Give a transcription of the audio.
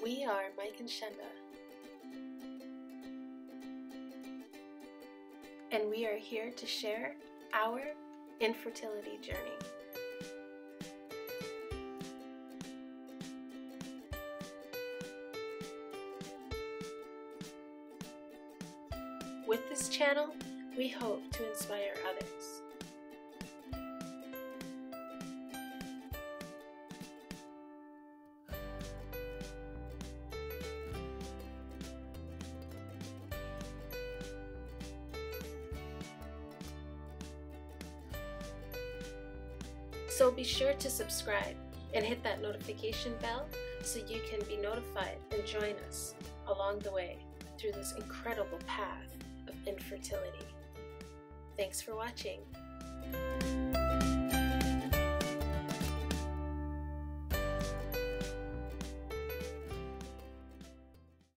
We are Mike and Shenda, and we are here to share our infertility journey. With this channel, we hope to inspire others. So be sure to subscribe and hit that notification bell so you can be notified and join us along the way through this incredible path of infertility. Thanks for watching.